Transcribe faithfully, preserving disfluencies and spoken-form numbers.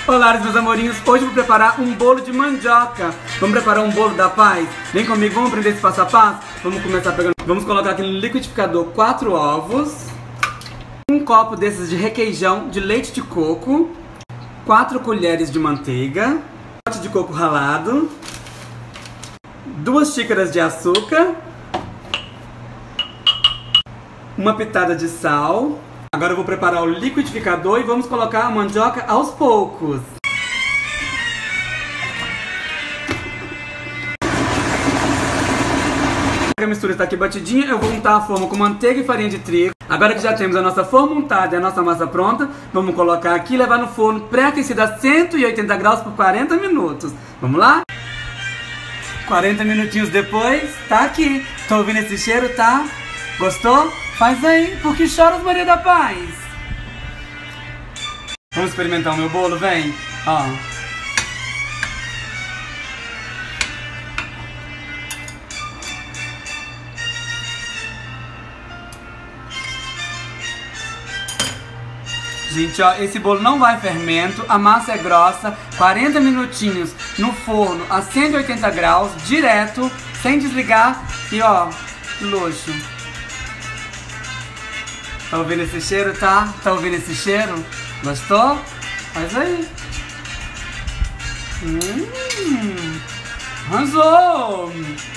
Olá, meus amorinhos, hoje eu vou preparar um bolo de mandioca. Vamos preparar um bolo da paz? Vem comigo, vamos aprender esse passo a passo? Vamos começar pegando... Vamos colocar aqui no liquidificador quatro ovos, um copo desses de requeijão de leite de coco, quatro colheres de manteiga, um pote de coco ralado, duas xícaras de açúcar, uma pitada de sal. Agora eu vou preparar o liquidificador e vamos colocar a mandioca aos poucos. A mistura está aqui batidinha, eu vou untar a forma com manteiga e farinha de trigo. Agora que já temos a nossa forma untada e a nossa massa pronta, vamos colocar aqui e levar no forno pré-aquecido a cento e oitenta graus por quarenta minutos. Vamos lá? quarenta minutinhos depois, tá aqui. Tô ouvindo esse cheiro, tá? Gostou? Faz aí, porque choras, Maria da Paz. Vamos experimentar o meu bolo, vem. Ó. Gente, ó, esse bolo não vai fermento, a massa é grossa, quarenta minutinhos no forno a cento e oitenta graus, direto, sem desligar e ó, luxo. Tá ouvindo esse cheiro, tá? Tá ouvindo esse cheiro? Gostou? Faz aí. Hum, arrasou!